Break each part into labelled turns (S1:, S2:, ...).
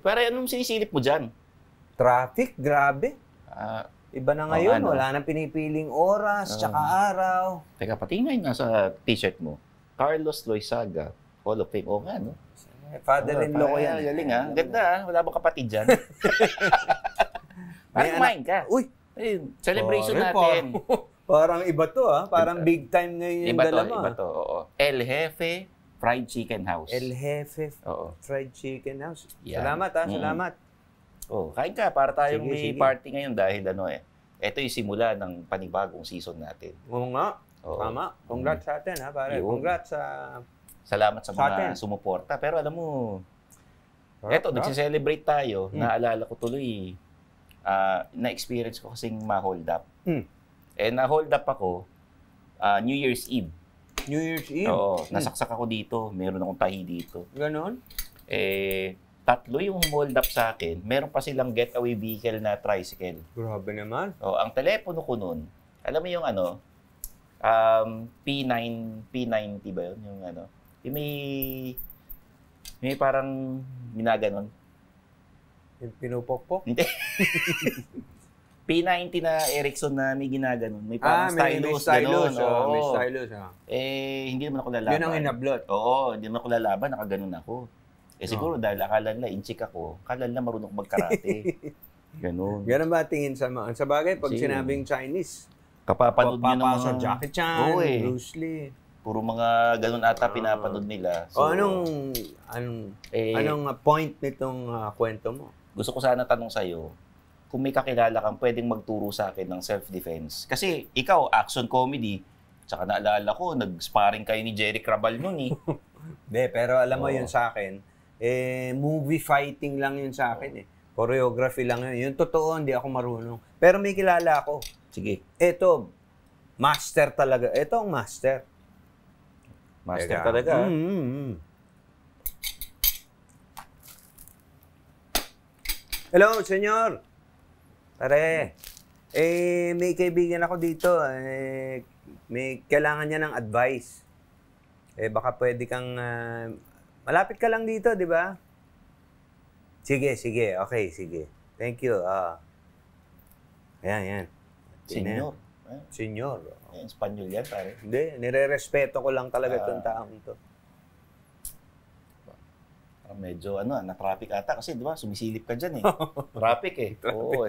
S1: Pero anong sinisilip mo dyan?
S2: Traffic, grabe. Iba na ngayon, wala nang pinipiling oras, tsaka araw.
S1: Teka, pati ngayon nasa t-shirt mo. Carlos Loizaga, Hall of Fame. O nga, no?
S2: Father-in-law ko yan.
S1: Galing, ha? Ganda, wala bang kapatid dyan? Parang kumain ka.
S2: Uy!
S1: Ayun, celebration natin.
S2: Parang iba to, ha? Parang big time ngayon yung dala mo.
S1: Iba to, oo. El Jefe Fried Chicken House.
S2: El Jefe Fried Chicken House. Salamat, ha? Salamat.
S1: Kain ka para tayong may party ngayon dahil ito yung simula ng panibagong season natin.
S2: Oo nga. Tama. Congrats sa atin, ha, pare. Congrats sa...
S1: Salamat sa mga sumuporta. Pero alam mo, eto, nagse-celebrate tayo. Naalala ko tuloy, na-experience ko kasing ma-hold up. Na-hold up ako New Year's Eve.
S2: New Year's Eve?
S1: Oo. Nasaksak ako dito. Meron akong tahi dito.
S2: Ganon?
S1: Tatlo yung hold up sa akin. Meron pa silang getaway vehicle na tricycle.
S2: Grabe naman.
S1: Ang telepono ko nun, alam mo yung P90 ba yun? Yung may parang ginaganon.
S2: Yung pinupokpok?
S1: Hindi. P90 na Ericsson na may ginaganon. May parang stylus.
S2: May stylus.
S1: Hindi naman ako lalaban.
S2: Yun ang inablot.
S1: Oo, hindi naman ako lalaban. Nakaganon ako. Siguro dahil akala nila inchik ako, akala nila marunong magkarate. Ganun.
S2: Ganun ba tingin sa mga? Sa bagay, pag sinabing Chinese,
S1: kapapanood nyo ng mga...
S2: Jackie Chan, Bruce Lee.
S1: Puro mga ganun ata pinapanood nila. So,
S2: anong point nitong kwento mo?
S1: Gusto ko sana tanong sa'yo, kung may kakilala kang pwedeng magturo sa akin ng self-defense. Kasi ikaw, action comedy, tsaka naalala ko, nag-sparring kayo ni Jerry Crabal nun eh.
S2: Hindi, pero alam mo yun sa akin, movie fighting lang yun sa akin eh. Choreography lang yun. Yung totoo, hindi ako marunong. Pero may kilala ako.
S1: Sige.
S2: Ito, master talaga. Ito ang master.
S1: Master talaga.
S2: Hello, senyor. Pare, may kaibigan ako dito. May kailangan niya ng advice. Baka pwede kang... malapit ka lang dito, di ba? Sige. Okay, sige. Thank you. Ayan.
S1: Senyor.
S2: Senyor.
S1: Espanyol yan, pare.
S2: Hindi, nire-respeto ko lang talaga itong taong to.
S1: Medyo, na-traffic ata kasi, di ba, sumisilip ka dyan eh. Traffic eh. Oo eh.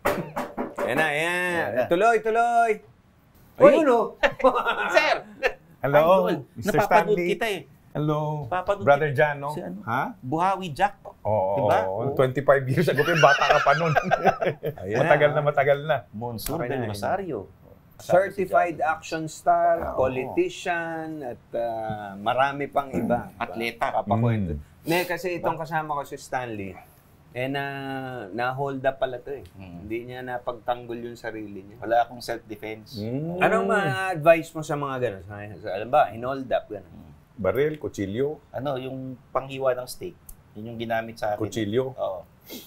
S2: Ayan. Tuloy. Ayun o.
S1: Sir!
S3: Hello, Mr.
S1: Napapanood
S3: Stanley.
S1: kita eh.
S3: Hello, Brother Jan, no?
S1: Ha? Buhawi Jack.
S3: Oo,
S1: diba?
S3: 25 years ago, bata ka pa nun. Matagal na.
S1: Monsur del Rosario.
S2: Certified action star, politician, at marami pang iba.
S1: Atleta.
S2: Papakwento. Kasi itong kasama ko si Stanley, na-hold up pala to eh. Hindi niya napagtanggol yung sarili niya.
S1: Wala akong self-defense.
S2: Anong ma-advise mo sa mga gano'n? Alam ba, in-hold up gano'n?
S3: Baril, kutsilyo.
S1: Yung panghiwa ng steak. Yun yung ginamit sa akin.
S3: Kutsilyo?
S1: Oo.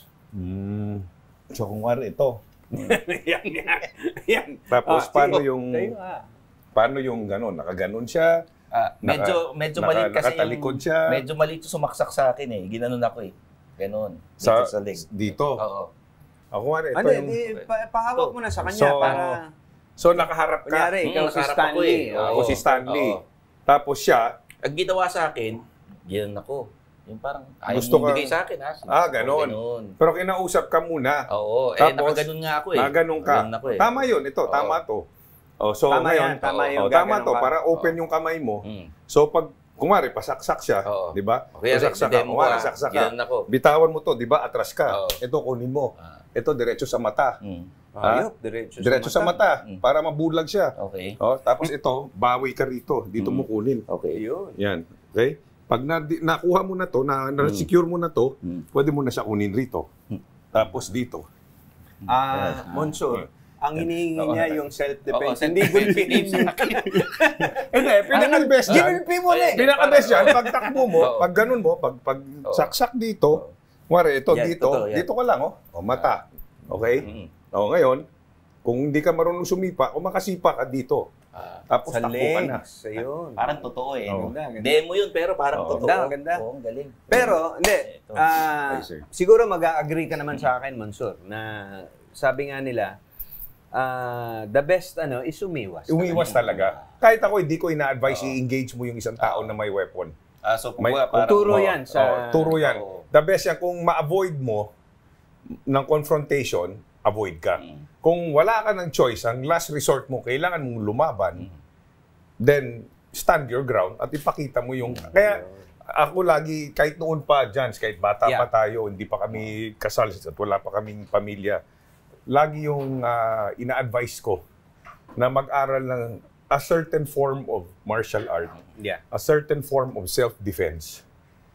S3: So kung wari ito.
S2: Yan.
S3: Tapos paano yung gano'n? Nakaganon siya?
S1: Medyo maliit kasi
S3: nakatalikod siya?
S1: Medyo maliit sumaksak sa akin eh. Ginanon ako eh. Ganon.
S3: Sa
S1: leg.
S3: Dito?
S1: Oo.
S3: Ako wari ito yung...
S2: Pahawak mo na sa kanya para...
S3: So nakaharap ka?
S2: Kunyari, ikaw si Stanley.
S3: Ako si Stanley. Tapos siya...
S1: Ang ginawa sa akin, ginanon ako. Yung parang ayaw
S3: gusto
S1: mo ibigay sa akin ha.
S3: Ganon. Pero kinausap ka muna.
S1: Oo.
S3: Tapos,
S1: nakaganon nga ako eh.
S3: Nakaganon ka. Tama yun. Ito, tama to. So ngayon, tama to. Para open yung kamay mo. So pag, kumari, pasaksak siya. Di ba? Pasaksak ka. Pasaksak ka. Bitawan mo to. Di ba? Atras ka. Ito, kunin mo. Ito, diretso sa mata. Diretso sa mata. Para mabulag siya.
S1: Okay.
S3: Tapos ito, bawi ka rito. Dito mo kunin.
S1: Okay.
S3: Yan. Okay? Pag nakuha mo na to, na-secure mo na to, pwede mo na siya kunin rito. Tapos dito.
S2: Monsur, ang hinihingi niya yung self-defense. Hindi gulpihin mo.
S3: Hindi, pinaka-best dyan.
S2: Ginulpi mo na eh.
S3: Pinaka-best dyan, pag takbo mo, pag ganun mo, pag saksak dito, wari, ito, dito ka lang, mata. Okay? Ngayon, kung hindi ka marunong sumipa, o makasipa ka dito. Tapos takbo ka na.
S1: Parang totoo eh. Demo yun, pero parang totoo.
S2: Ganda.
S1: Oo, galing.
S2: Pero, hindi. Siguro mag-agree ka naman sa akin, Mansur, na sabi nga nila, the best is umiwas.
S3: Umiwas talaga. Kahit ako, hindi ko ina-advise i-engage mo yung isang tao na may weapon.
S1: So,
S2: turo yan.
S3: Turo yan. The best yan, kung ma-avoid mo ng confrontation, avoid ka. Kung wala ka ng choice, ang last resort mo, kailangan mong lumaban, then stand your ground at ipakita mo yung... Kaya ako lagi, kahit noon pa, Jans, kahit bata pa tayo, hindi pa kami kasal at wala pa kaming pamilya, lagi yung ina-advise ko na mag-aral ng a certain form of martial art, a certain form of self-defense.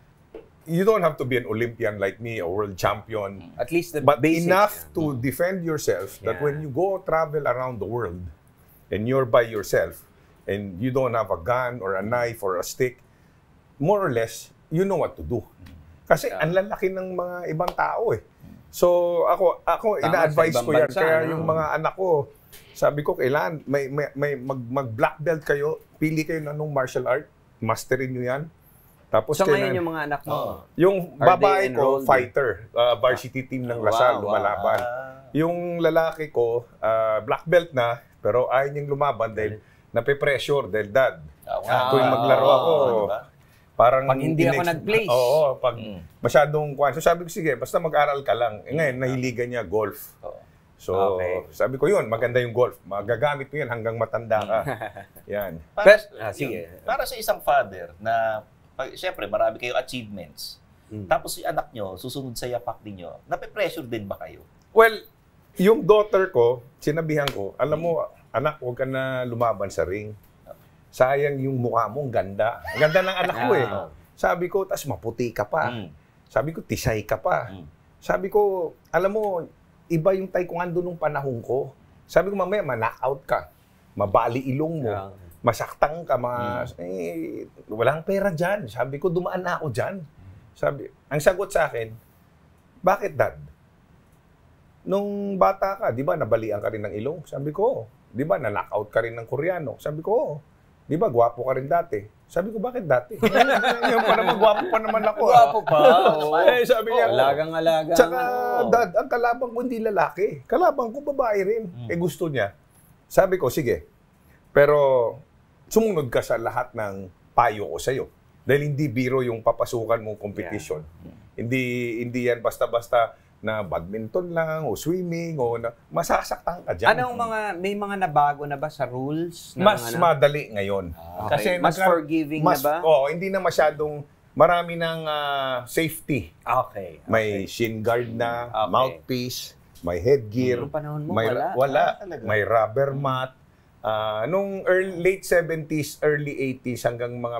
S3: You don't have to be an Olympian like me, a world champion.
S2: At least the
S3: but
S2: basics,
S3: enough to defend yourself that when you go travel around the world and you're by yourself and you don't have a gun or a knife or a stick, more or less, you know what to do. Kasi ang lalaki ng mga ibang tao eh. So ako ina-advise ko yan. Kaya yung mga anak ko, sabi ko, kailangan mag-black belt kayo, pili kayo ng anong martial art, masterin nyo yan. Tapos
S2: so ngayon yung mga anak mo?
S3: Yung babae ko, fighter. Varsity team ng Lasal, lumalaban. Yung lalaki ko, black belt na, pero ayaw niyang lumaban dahil nape-pressure dahil dad. Tuwing maglaro ako, parang...
S2: Pag hindi ako nag-place.
S3: Oo, pag masyadong... So sabi ko, sige, basta mag-aral ka lang. Ngayon, nahiligan niya golf. So, sabi ko yun, maganda yung golf. Magagamit mo yan hanggang matanda ka. Yan.
S1: Para sa isang father na... Siyempre, marami kayong achievements. Tapos yung anak nyo, susunod sa yapak ninyo, nape-pressure din ba kayo?
S3: Well, yung daughter ko, sinabihan ko, alam mo, anak, huwag ka na lumaban sa ring. Sayang yung mukha mo, ang ganda. Ang ganda ng anak ko eh. Sabi ko, tas maputi ka pa. Sabi ko, tisay ka pa. Sabi ko, alam mo, iba yung taekwondo nung panahon ko. Sabi ko, mamaya, ma-knockout ka. Mabali ilong mo. Masaktang ka, walang pera dyan. Sabi ko, dumaan na ako dyan. Ang sagot sa akin, bakit dad? Nung bata ka, di ba, nabalian ka rin ng ilong? Sabi ko, di ba, na-knockout ka rin ng Koreano? Sabi ko, di ba, gwapo ka rin dati? Sabi ko, bakit dati? Yung pa naman, gwapo pa naman ako.
S2: Gwapo pa.
S3: Sabi niya,
S2: alagang-alagang.
S3: Tsaka, dad, ang kalabang ko hindi lalaki. Kalabang ko babae rin. Gusto niya. Sabi ko, sige. Pero, sumunod ka sa lahat ng payo ko sa'yo. Dahil hindi biro yung papasukan mong competition. Hindi yan basta-basta na badminton lang o swimming o masasaktan ka dyan.
S2: May mga nabago na ba sa rules?
S3: Mas madali ngayon.
S2: Kasi mas forgiving na ba?
S3: Hindi na masyadong marami ng safety.
S2: Okay.
S3: May shin guard na, mouthpiece, may headgear.
S2: Noong panahon mo,
S3: wala. May rubber mat. Nung late 70s, early 80s hanggang mga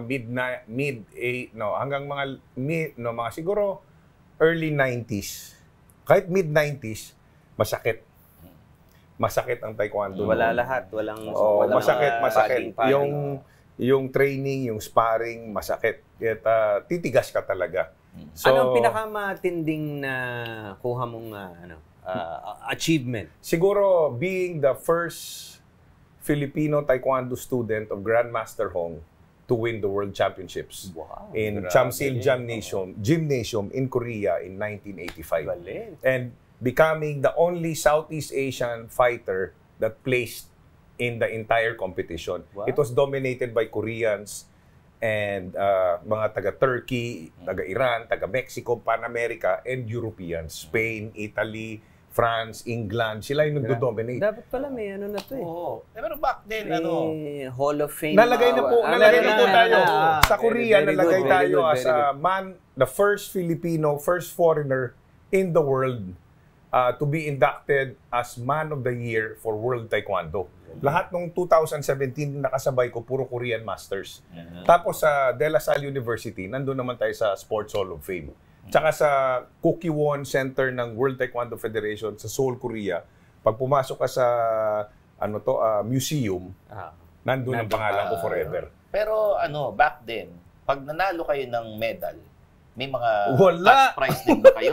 S3: mga siguro early 90s. Kahit mid 90s, masakit. Masakit ang taekwondo.
S2: Wala lahat,
S3: masakit. Yung training, yung sparring, masakit. Kaya titigas ka talaga. So,
S2: anong pinakamatinding na kuha mong achievement?
S3: Siguro being the first Filipino Taekwondo student of Grandmaster Hong to win the World Championships in Chamsil Gymnasium in Korea in 1985. And becoming the only Southeast Asian fighter that placed in the entire competition. It was dominated by Koreans and mga taga-Turkey, taga-Iran, taga-Mexico, Pan-America, and Europeans. Spain, Italy, France, England, sila yung nagdo-dominate.
S2: Dapat pala may na to eh.
S1: Oo. Pero back then,
S2: Hall of Fame.
S3: Nalagay na po tayo. Sa Korea, nalagay tayo as the first Filipino, first foreigner in the world to be inducted as Man of the Year for World Taekwondo. Lahat nung 2017 nakasabay ko, puro Korean Masters. Tapos sa De La Salle University, nandun naman tayo sa Sports Hall of Fame. Tsaka sa Kukiwon Center ng World Taekwondo Federation sa Seoul, Korea, pag pumasok ka sa museum, nandun ang pangalan ko forever.
S1: Pero back then, pag nanalo kayo ng medal, may mga cash prize din ba kayo?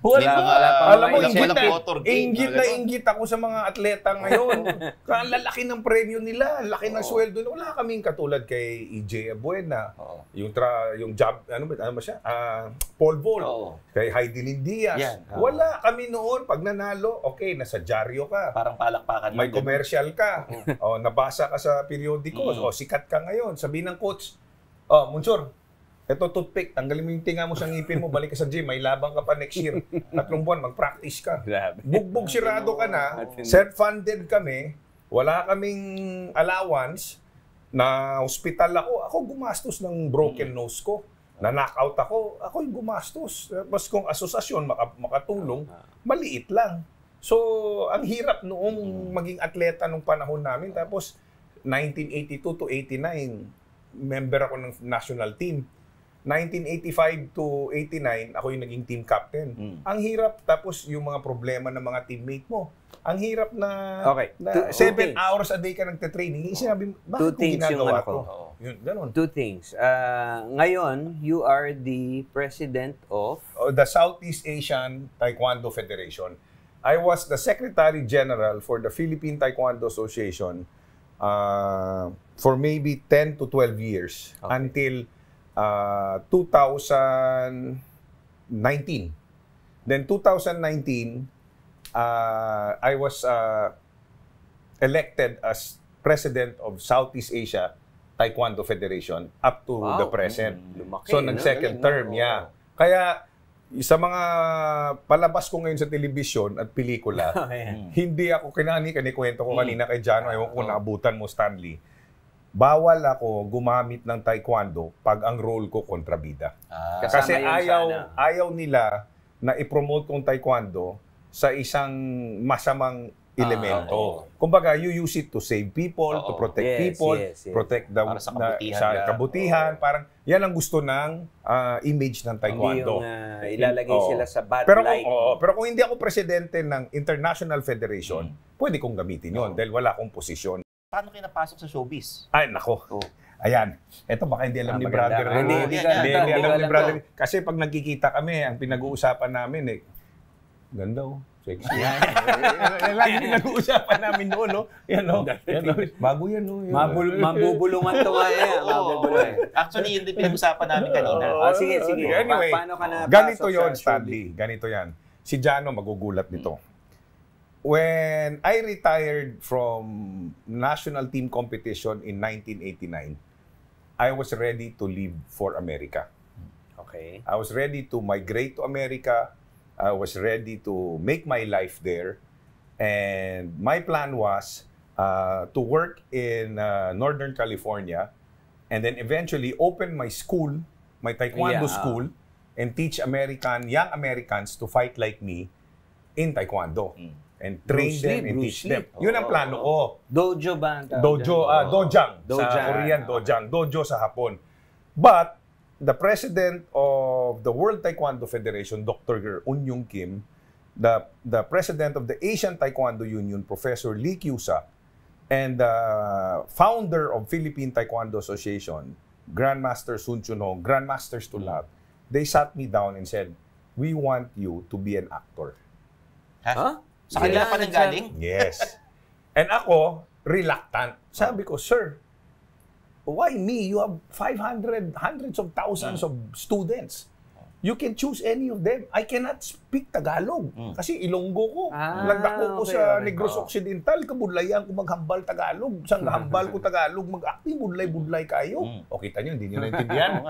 S3: Alam mo, inggit ako sa mga atleta ngayon. Ang lalaki ng premyo nila, laki ng sweldo nila. Wala kaming katulad kay EJ Abuena, yung job, ano ba siya? Paul Vault, kay Heidelin Diaz. Wala kami noon. Pag nanalo, okay, nasa dyaryo ka.
S1: Parang palakpakan.
S3: May commercial ka. Nabasa ka sa periodiko. Sikat ka ngayon. Sabihin ng coach, Munsur, ito toothpick, tanggalin mo yung tinga mo sa ngipin mo, balik ka sa gym, may labang ka pa next year. 3 buwan, mag-practice ka. Bugbog sirado ka na, self-funded kami, wala kaming allowance, na hospital ako gumastos ng broken nose ko. Na-knockout ako yung gumastos. Tapos kung asosasyon makatulong, maliit lang. So, ang hirap noong maging atleta nung panahon namin. Tapos, 1982 to 89, member ako ng national team. 1985 to 89, ako yung naging team captain. Ang hirap, tapos yung mga problema ng mga teammate mo. Ang hirap na, 7 hours a day ka nagte-training. Sinabi, bakit kung ginagawa ko? Yun, ganun.
S2: 2 things. Ngayon, you are the president of?
S3: The Southeast Asian Taekwondo Federation. I was the Secretary General for the Philippine Taekwondo Association for maybe 10 to 12 years until 2019. Then 2019, I was elected as president of Southeast Asia Taekwondo Federation up to the present. So nag-second term, Kaya sa mga palabas ko ngayon sa telebisyon at pelikula, hindi ako kinikwento ko kanina kay Jano, ewan ko naabutan mo, Stanley. Bawal ako gumamit ng taekwondo pag ang role ko kontrabida. Kasi ayaw nila na i-promote kong taekwondo sa isang masamang elemento. Kumbaga, you use it to save people, to protect people, protect the sa kabutihan. Parang yan ang gusto ng image ng taekwondo.
S2: Hindi yung ilalagay sila sa bad light.
S3: Pero kung hindi ako presidente ng International Federation, pwede kong gamitin yon dahil wala akong posisyon.
S1: Paano kayo napasok sa showbiz?
S3: Ay, nako. Ayan. Ito baka hindi alam ni brother. Hindi alam ni brother. Kasi pag nagkikita kami, ang pinag-uusapan namin ganda sexy. Lagi pinag-uusapan namin noon, no? Yan, no? Bago yan, no?
S2: Mabubulungan to nga
S1: Actually, yun din pinag-usapan namin kanina.
S2: Sige.
S3: Anyway,
S2: paano ka napasok
S3: ganito yon, Stanley. Ganito yan. Si Jano magugulat nito. When I retired from national team competition in 1989, I was ready to leave for America.
S2: Okay.
S3: I was ready to migrate to America. I was ready to make my life there. And my plan was to work in Northern California and then eventually open my school, my Taekwondo school, and teach young Americans to fight like me in Taekwondo. And train them and teach them. Yun ang plano ko.
S2: Dojo ba?
S3: Dojang. Sa Korean, dojang. Dojo sa Hapon. But, the president of the World Taekwondo Federation, Dr. Un Yung Kim, the president of the Asian Taekwondo Union, Professor Lee Kyusa, and the founder of Philippine Taekwondo Association, Grandmaster Sun Chunhong, Grandmasters to lahat, they sat me down and said, we want you to be an actor.
S1: Huh? Sa kanila pa nanggaling?
S3: Yes. And ako, reluctant. Sabi ko, sir, why me? You have hundreds of thousands of students. You can choose any of them. I cannot speak Tagalog. Kasi Ilonggo ko. Nagdako ko sa Negros Occidental. Kabudlayan ko maghambal Tagalog. Sang hambal ko Tagalog, mag-acting, budlay-budlay kayo. O, kita nyo, hindi nyo naintindihan.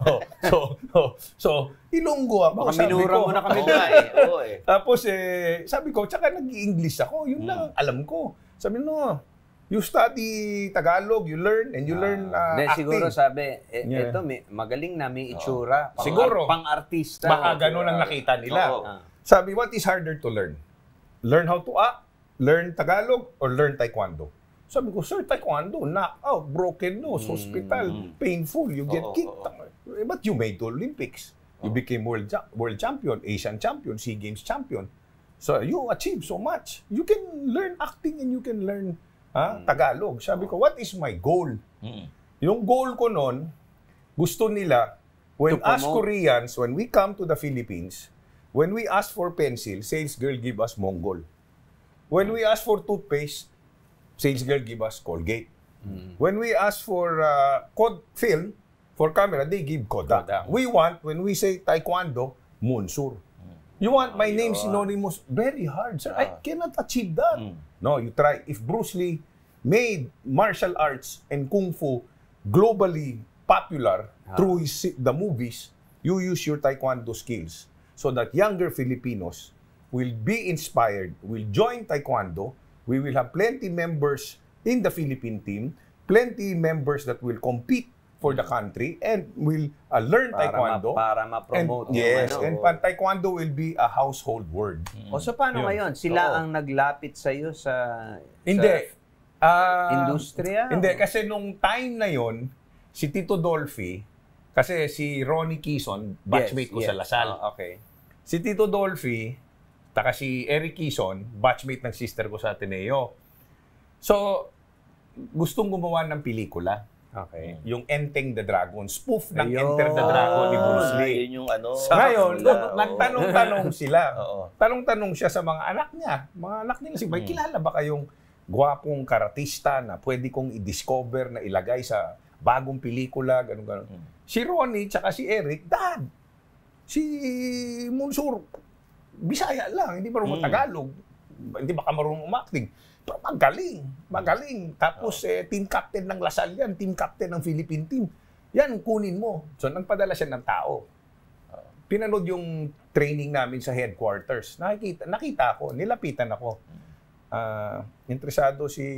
S3: So, Ilonggo ako.
S2: Baka minura mo na kami.
S3: Tapos, sabi ko, tsaka nag-i-English ako. Yun lang alam ko. Sabi no, you study Tagalog, you learn, and you learn acting.
S2: Siguro sabi, ito, magaling na, may itsura.
S3: Siguro.
S2: Pang-artista.
S3: Baka ganun ang nakita nila. Sabi, what is harder to learn? Learn how to act, learn Tagalog, or learn Taekwondo? Sabi ko, sir, Taekwondo, knockout, broken nose, hospital, painful, you get kicked. But you made the Olympics. You became world champion, Asian champion, SEA Games champion. So you achieved so much. You can learn acting and you can learn Tagalog. Sabi ko, what is my goal? Yung goal ko noon, gusto nila, when us Koreans, when we come to the Philippines, When we ask for pencil, sales girl give us Mongol. When we ask for toothpaste, sales girl give us Colgate. When we ask for film, for camera, they give Kodak. We want, when we say Taekwondo, Munsur. You want my name synonymous? Very hard, sir. I cannot achieve that. No, you try. If Bruce Lee made martial arts and Kung Fu globally popular through the movies, you use your Taekwondo skills so that younger Filipinos will be inspired, will join Taekwondo. We will have plenty members in the Philippine team, plenty members that will compete for the country and will learn Taekwondo.
S2: Para ma-promote.
S3: And Taekwondo will be a household word.
S2: O so paano ngayon? Sila ang naglapit sa iyo sa industriya?
S3: Hindi, kasi nung time na yon, si Tito Dolphy, kasi si Ronnie Quezon, batchmate ko sa Lasal.
S2: Okay.
S3: Si Tito Dolphy, taka si Eric Quezon, batchmate ng sister ko sa Ateneo. So, gustong gumawa ng pelikula.
S2: Okay.
S3: Yung Enteng the Dragon. Spoof ng Enter the Dragon ni Bruce Lee.
S1: Yun yung ano.
S3: Ngayon, nagtanong-tanong sila. Tanong-tanong siya sa mga anak niya. Mga anak nila, may kilala ba kayong gwapong karatista na pwede kong i-discover na ilagay sa bagong pelikula, gano'n. Si Ronnie tsaka si Eric, Dad, si Munsur, Bisaya lang, hindi marunong Tagalog. Hindi baka marunong umakting. Pero magaling. Tapos team captain ng Lasal yan, team captain ng Philippine team. Yan, kunin mo. So, nagpadala siya ng tao. Pinanood yung training namin sa headquarters. Nakita ako, nilapitan ako. Interesado si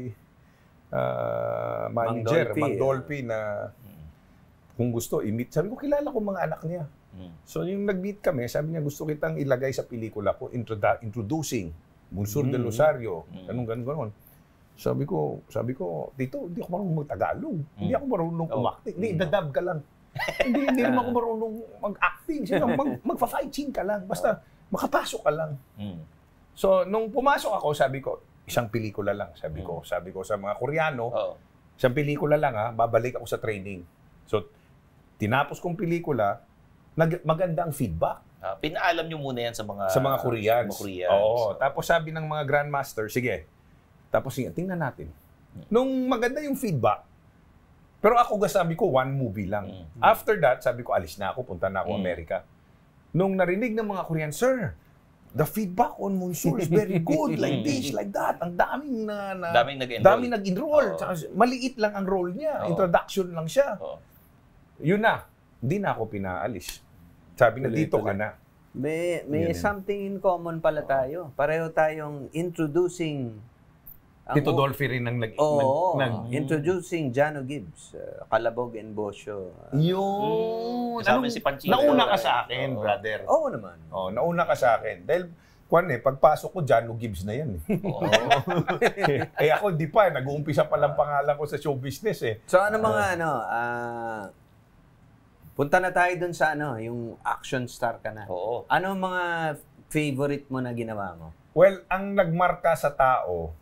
S3: manager, Mang Dolphy, na kung gusto, i-meet. Sabi ko, kilala ko mga anak niya. So, yung nag-meet kami, sabi niya, gusto kitang ilagay sa pelikula ko, introducing Munsur del Rosario, ganun. Sabi ko, Tito, hindi ako marunong mag-Tagalog. Hindi ako marunong umakting. Hindi, dadab ka lang. hindi naman ako marunong mag-acting. Magpa-fight scene ka lang. Basta makapasok ka lang. So, nung pumasok ako, sabi ko, isang pelikula lang. Sabi ko sa mga Koreano, isang pelikula lang babalik ako sa training. So, tinapos kong pelikula, maganda ang feedback.
S1: Pinaalam nyo muna yan sa mga
S3: Koreans. Oo. Tapos sabi ng mga grandmaster, sige. Tapos tingnan natin. Nung maganda yung feedback, pero ako sabi ko, one movie lang. After that, sabi ko, alis na ako, punta na ako Amerika. Nung narinig ng mga Korean, Sir, the feedback on Munsur is very good, like this, like that. Ang daming nag-enroll. Maliit lang ang role niya. Introduction lang siya. Yun na. Hindi na ako pinaalis. Sabi na dito ka na.
S2: May something in common pala tayo. Pareho tayong introducing
S3: Tito Dolphy rin ang
S2: introducing Jano Gibbs, Calabog and Bosio.
S1: Yun. Si Panchito.
S3: Nauna ka sa akin, brother.
S2: Oo naman.
S3: Nauna ka sa akin. Dahil, pagpasok ko, Jano Gibbs na yan. Ako, di pa. Nag-uumpisa pa lang pangalan ko sa show business.
S2: So, mga punta na tayo dun sa yung action star ka na.
S1: Oo.
S2: Ano mga favorite mo na ginawa mo?
S3: Well, ang nagmarka sa tao,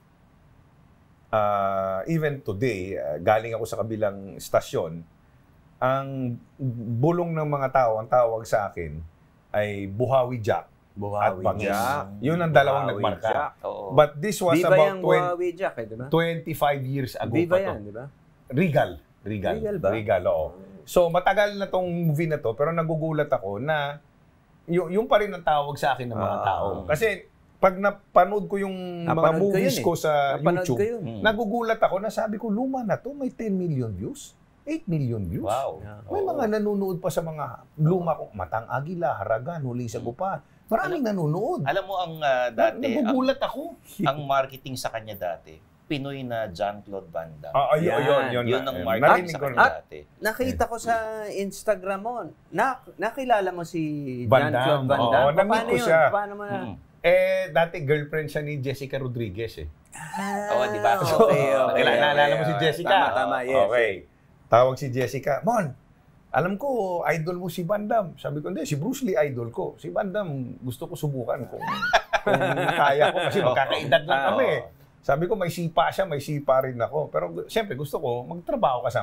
S3: even today, galing ako sa kabilang stasyon, ang bulong ng mga tao, ang tawag sa akin, ay Buhawi Jack at Bangis. Yun ang dalawang nagmarka. But this was
S2: Viva
S3: about
S2: Buhawi Jack, diba?
S3: 25 years ago
S2: Viva
S3: pa to.
S2: yan, di ba?
S3: Regal ba? Regal, oo. So, matagal na tong movie na to, pero nagugulat ako na yung pa rin ang tawag sa akin ng mga tao. Kasi, pag napanood ko yung mga movies ko sa YouTube, nagugulat ako na sabi ko, luma na to, may 10 million views, 8 million views.
S1: Wow.
S3: May mga nanonood pa sa mga luma ko, Matang Agila, Haragan, Huli sa Gupa. Maraming nanonood.
S1: Alam mo, ang dati,
S3: nagugulat ako.
S1: Ang marketing sa kanya dati, Pinoy na Jean-Claude Van Damme.
S3: Yun
S1: ang marketing sa kanya dati.
S2: Nakita ko sa Instagram mo, nakilala mo si
S3: Van
S2: Jean-Claude
S3: Damme.
S2: Van Damme.
S3: Oo, na-meet ko siya.
S2: Paano mo na?
S3: Dati girlfriend siya ni Jessica Rodriguez
S1: Oo, di ba?
S2: Okay.
S3: Naalala mo si Jessica?
S2: Tama, yes.
S3: Okay. Tawag si Jessica, Mon, alam ko, idol mo si Van Damme. Sabi ko, hindi, si Bruce Lee idol ko. Si Van Damme, gusto ko subukan kung kaya ko. Kasi magkakaedad lang kami. Sabi ko, may sipa siya, may sipa rin ako. Pero siyempre, gusto ko magtrabaho kasama.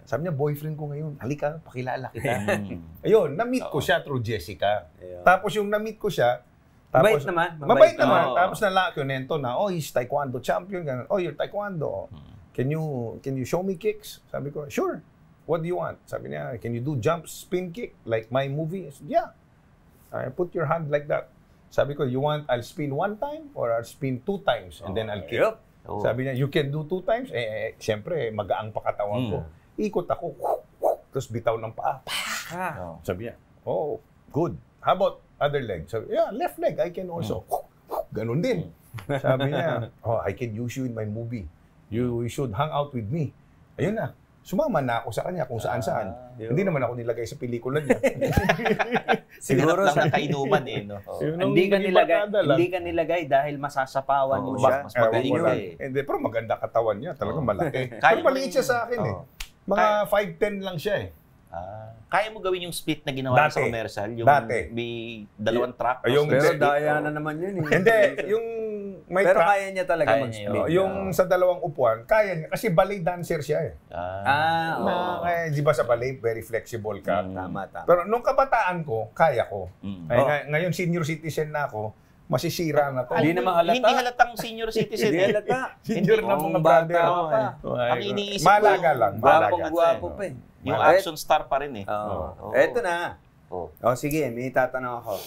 S3: Sabi niya, boyfriend ko ngayon. Halika, pakilala kita. Ayun, na-meet ko siya through Jessica. Tapos yung na-meet ko siya,
S2: mabait naman.
S3: Mabait naman. Tapos nalakyonento na, he's taekwondo champion. Ganun. You're taekwondo. Can you show me kicks? Sabi ko, sure. What do you want? Sabi niya, can you do jump spin kick like my movie? I said, yeah. Put your hand like that. Sabi ko, you want I'll spin 1 time or I'll spin 2 times and then I'll kick? Sabi niya, you can do 2 times? Siyempre, magaang pakatawan ko. Ikot ako, tapos bitaw ng paa. Sabi niya, good. How about other leg? Sabi, yeah, left leg, I can also. Ganun din. Sabi niya, I can use you in my movie. You should hang out with me. Ayun na. Sumama na ako sa kanya kung saan-saan. Hindi naman ako nilagay sa pelikula niya.
S1: Siguro sa kainuman no?
S2: Hindi ka nilagay dahil masasapawan mo siya.
S1: Mas magaling
S3: Hindi, pero maganda katawan niya. Talagang malaki. Pero maliit siya sa akin Mga 5'10" lang siya
S1: Kaya mo gawin yung split na ginawa sa commercial? Yung may 2 track?
S2: Pero daya na naman yun.
S3: Hindi, yung may
S2: pero
S3: track.
S2: kaya niya talaga mag-split.
S3: Yung sa 2 upuan, kaya niya. Kasi ballet dancer siya kaya, di ba sa ballet, very flexible ka.
S2: Tama.
S3: Pero nung kabataan ko, kaya ko. Ngayon, senior citizen na ako, masisira na to.
S2: Hindi naman halata.
S1: Hindi halatang senior citizen.
S2: Hindi halata.
S3: Senior na mga brother.
S1: Ang iniisip
S3: malaga lang.
S2: Gwapo pa
S1: Yung action star pa rin
S2: Eto na. Sige, may tatanong ako.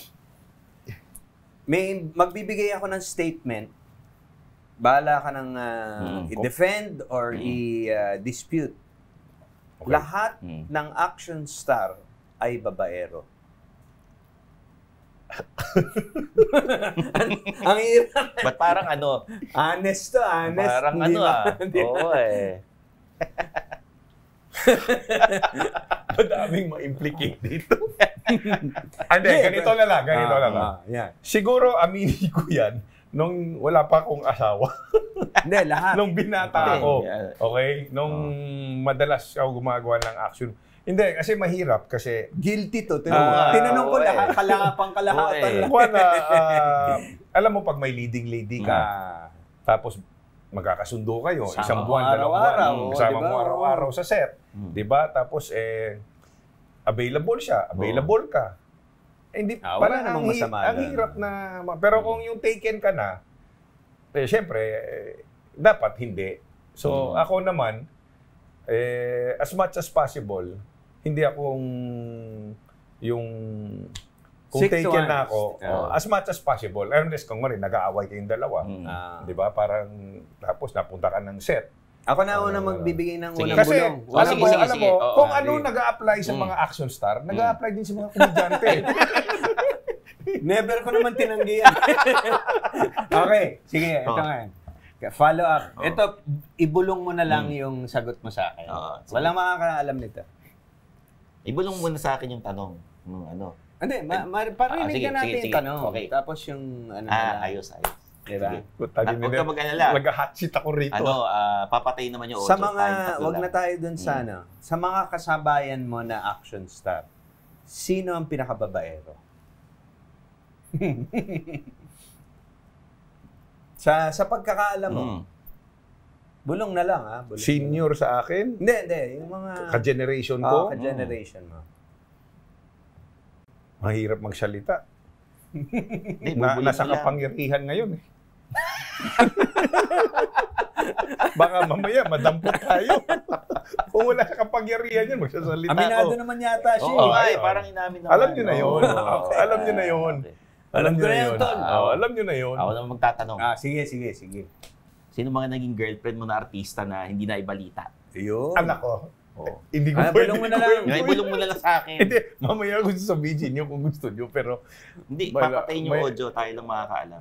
S2: Magbibigay ako ng statement. Bahala ka ng i-defend or i-dispute. Okay. Lahat ng action star ay babaero. Ang hirap.
S1: Ba't parang
S2: honest to honest.
S1: Parang
S3: Madaming ma-implicate dito. Hindi, ganito na lang. Siguro, aminin ko yan nung wala pa akong asawa.
S2: Hindi, lahat.
S3: Nung binata ako. Okay? Nung madalas ako gumagawa ng action. Hindi, kasi mahirap. Kasi
S2: guilty to. Tinanong ko lahat. Kalahatan.
S3: Alam mo, pag may leading lady ka, tapos magkakasundo kayo, isang buwan, 2 buwan, kasama mo araw-araw sa set. Diba? Tapos, available siya, available ka. Hindi, parang ang hirap na, pero kung yung taken ka na, syempre, dapat hindi. So, ako naman, as much as possible, hindi akong kung taken na ako, as much as possible, unless kung nag-aaway kayong dalawa. Di ba? Parang, tapos napunta ka ng set.
S2: Ako na una magbibigay ng unang
S3: kasi,
S2: bulong.
S3: Alam mo, kung ano nag-a-apply sa mga action star, nag-a-apply din sa mga komedyante.
S2: Never ko naman tinanggihan. Okay, sige, ito nga. Follow up. Ito, ibulong mo na lang yung sagot mo sa akin. Walang makakaalam nito.
S1: Ibulong mo na sa akin yung tanong.
S2: Hindi, parinig ka natin yung tanong.
S1: Okay.
S2: Tapos yung
S1: ayos.
S2: Diba?
S1: Huwag ka mag-alala.
S3: Nag-hot seat ako rito.
S1: Papatay naman yung audio.
S2: Sa mga, wag na tayo dun sa sa mga kasabayan mo na action star, sino ang pinakababaero? sa pagkakaalam mo, bulong na lang bulong
S3: senior sa akin?
S2: Hindi. Yung mga
S3: ka-generation ko?
S2: Ka-generation mo.
S3: Mahirap magsalita. Nasa kapangyarihan ngayon Baka mamaya madampot tayo. Kung wala sa kapangyarihan yan, magsasalita
S2: Aminado naman yata siya.
S1: Parang inamin naman.
S3: Alam nyo na yun. Alam nyo na yun. Alam nyo na yun.
S1: Ako naman magtatanong.
S2: Sige.
S1: Sino mga naging girlfriend mo na artista na hindi na ibalita?
S2: Yun.
S3: Anak ko. Hindi ko
S2: bulong mo na lang.
S1: Bulong mo na lang sa akin.
S3: Hindi, mamaya gusto sabihin nyo kung gusto nyo, pero...
S1: Hindi, papatayin yung audio, tayo lang makakaalam.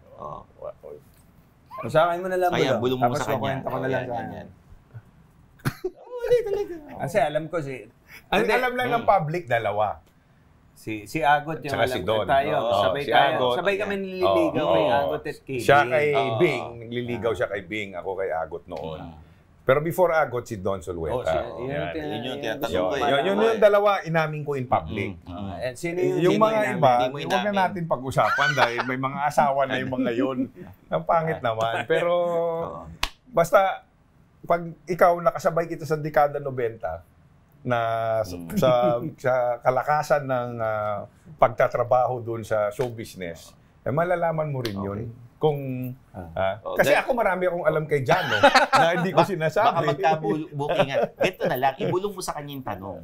S2: Sa akin mo na lang
S1: bulong. Bulong mo sa kanya.
S2: Ako na lang sa kanya. Talaga. Kasi alam ko
S3: ang alam lang ng public, dalawa.
S2: Si Agot yung
S3: alam ko
S2: tayo. Sabay kami nililigaw kay Agot at Kay.
S3: Siya kay Bing, nililigaw siya kay Bing, ako kay Agot noon. Pero before Agot, si Don Solweta.
S1: Yun yung tinatanong ko.
S3: Yun yung dalawa inamin ko in public.
S2: Sino
S3: yung mga iba, huwag na natin pag-usapan dahil may mga asawa na yung mga yun. Ang pangit naman. Pero basta pag ikaw nakasabay kita sa dekada 90 na sa kalakasan ng pagtatrabaho doon sa show business, malalaman mo rin yun. Kung kasi ako marami akong alam kay Jano na hindi ko sinasabi.
S1: Baka magkabukingan. Ganito na lang, ibulong mo sa kanya yung tanong.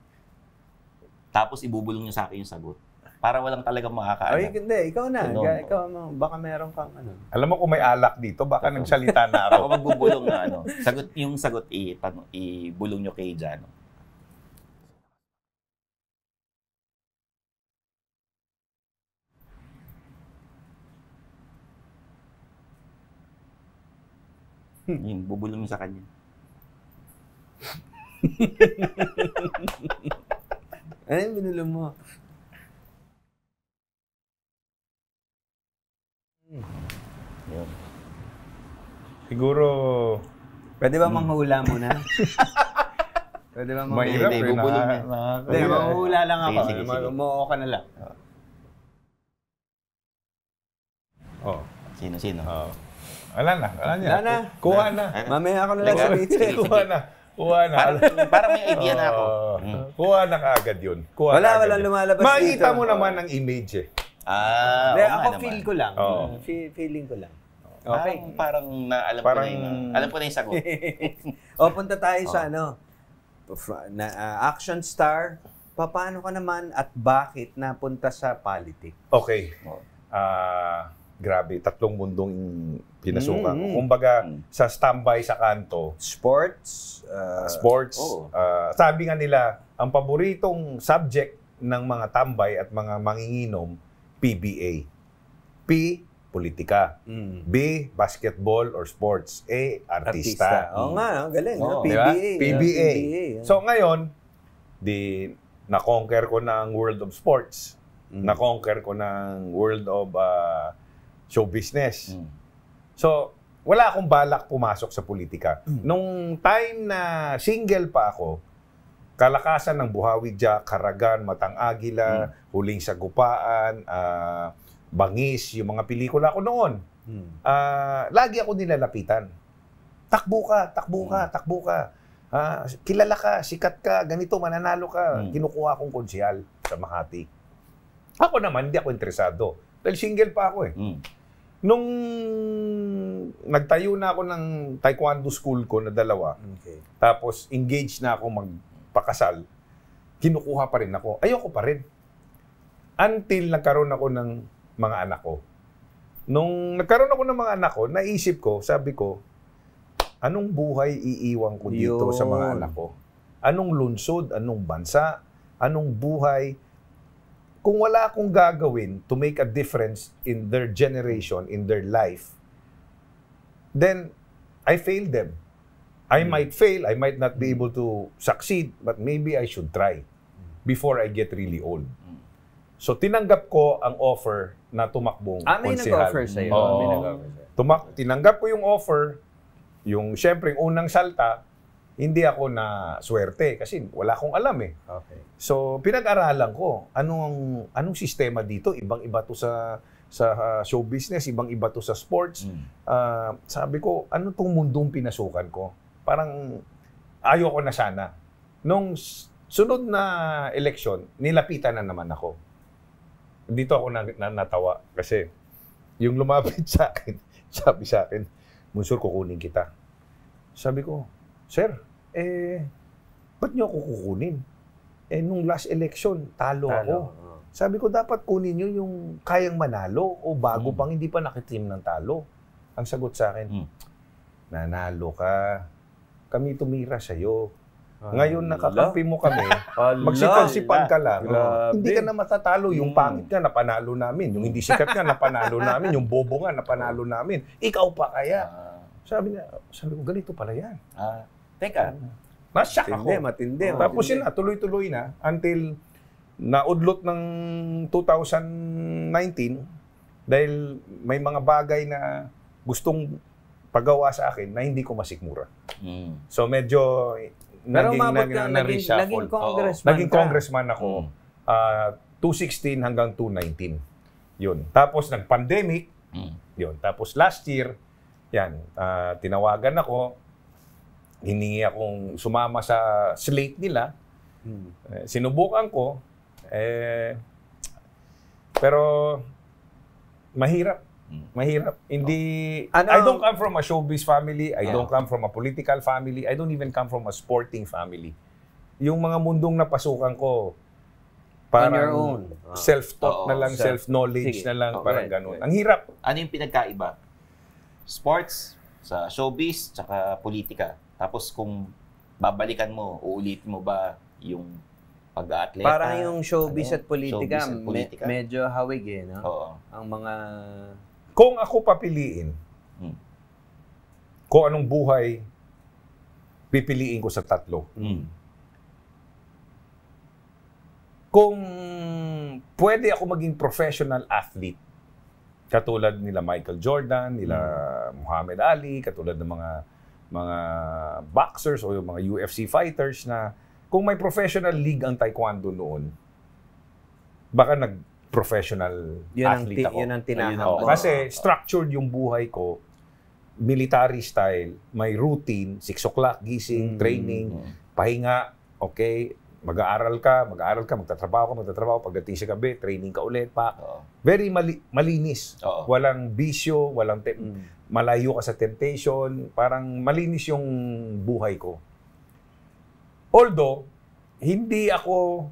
S1: Tapos ibubulong niya sa akin yung sagot. Para walang talagang makakaalam.
S2: Ay, hindi. Ikaw na. Ikaw, baka meron kang
S3: Alam mo kung may alak dito, baka nagsalita na ako.
S1: Ako magbubulong na yung sagot ibulong nyo kay Jano. Yun, bubulong nyo sa kanya.
S2: Ano yung binulong mo?
S3: Yun. Siguro...
S2: Pwede ba manghula muna? Pwede ba manghula?
S3: Mahirap eh.
S1: Bubulong niya.
S2: Hindi, manghula lang ako.
S1: Sige.
S2: Umuo ka na lang.
S1: Sino?
S3: Wala na. Kuha na.
S2: Mamaya ako na lang sa meeting.
S3: Kuha na.
S1: Parang may idea na ako.
S3: Kuha na kaagad yun.
S2: Wala lumalabas dito.
S3: Makikita mo naman ang image eh.
S2: Ako feel ko lang. Feeling ko lang.
S1: Okay. Parang alam ko na yung sagot.
S2: Punta tayo sa action star. Paano ka naman at bakit napunta sa politics?
S3: Okay. Grabe, 3 mundong pinasukan ko. Kumbaga, sa standby sa kanto.
S2: Sports.
S3: Sabi nga nila, ang paboritong subject ng mga tambay at mga manginginom, PBA. P, politika. B, basketball or sports. A, artista.
S2: Oo nga, galing.
S3: PBA. PBA. So ngayon, na-conquer ko ng world of sports. Na-conquer ko ng world of show business. So, wala akong balak pumasok sa politika. Nung time na single pa ako, kalakasan ng Buhawi Jack, Karagan, Matang Agila, Huling Sagupaan, Bangis, yung mga pelikula ko noon. Lagi ako nilalapitan. Takbo ka. Kilala ka, sikat ka, ganito, mananalo ka. Kinukuha akong konsyal sa Makati. Ako naman, hindi ako interesado. Dahil single pa ako eh. Nung nagtayo na ako ng taekwondo school ko na 2, tapos engaged na ako magpakasal, kinukuha pa rin ako. Ayoko pa rin. Until nagkaroon ako ng mga anak ko. Nung nagkaroon ako ng mga anak ko, naisip ko, sabi ko, anong buhay iiwan ko dito sa mga anak ko? Anong lungsod? Anong bansa? Anong buhay? Kung wala akong gagawin to make a difference in their generation, in their life, then I failed them. I might fail, I might not be able to succeed, but maybe I should try before I get really old. So tinanggap ko ang offer na tumakbong konsehal.
S2: May nag-offer sa'yo.
S3: Tinanggap ko yung offer, yung syempre yung unang salta, hindi ako na swerte kasi wala akong alam eh.
S2: Okay.
S3: So pinag-aralan ko anong sistema dito, ibang-iba to sa show business, ibang-iba to sa sports. Sabi ko, ano tong mundong pinasukan ko? Parang ayoko na sana. Nung sunod na eleksyon, nilapitan na naman ako. Dito ako natawa kasi yung lumapit sa akin, sabi sa akin, Munsur, kukunin kita. Sabi ko, Sir, ba't niyo ako kukunin? Nung last election, talo ako. Sabi ko, dapat kunin niyo yung kayang manalo o bago pang hindi pa nakitim ng talo. Ang sagot sa akin, nanalo ka. Kami tumira sa'yo. Ngayon, nakakampi mo kami. Magsipag-sipag ka lang. Hindi ka na matatalo. Yung pangit ka, napanalo namin. Yung hindi sikat ka, napanalo namin. Yung bobo nga, napanalo namin. Ikaw pa kaya? Sabi ko, ganito pala yan.
S1: Teka,
S3: nasyak ako.
S2: Matindi.
S3: Tapos yun na, tuloy-tuloy na until naudlot ng 2019 dahil may mga bagay na gustong pagawa sa akin na hindi ko masikmura. So medyo
S2: naging
S3: congressman ako 2016 hanggang 2019. Yun. Tapos nag-pandemic. Yun. Tapos last year, yan, tinawagan ako. hiningi akong sumama sa slate nila. Sinubukan ko. Pero mahirap. Mahirap. Hindi, I don't come from a showbiz family. I don't come from a political family. I don't even come from a sporting family. Yung mga mundong napasukan ko, parang self-taught na lang, self-knowledge na lang, parang ganun. Ang hirap.
S1: Ano yung pinagkaiba? Sports, sa showbiz, tsaka politika. Tapos kung babalikan mo, uulitin mo ba yung pag-aatleta?
S2: Parang yung showbiz at politika, medyo hawig eh, no?
S1: Oo.
S2: Ang mga...
S3: Kung ako papiliin, kung anong buhay, pipiliin ko sa tatlo. Kung pwede ako maging professional athlete, katulad nila Michael Jordan, nila Muhammad Ali, katulad ng mga boxers o yung mga UFC fighters na kung may professional league ang taekwondo noon, baka nag-professional athlete ako.
S2: Yun ang tinahak.
S3: Kasi structured yung buhay ko, military style, may routine, 6 o'clock, gising, training, pahinga, okay, mag-aaral ka, magtatrabaho ka, pagdating sa gabi, training ka ulit, very malinis. Walang bisyo, malayo ka sa temptation, parang malinis yung buhay ko. Although, hindi ako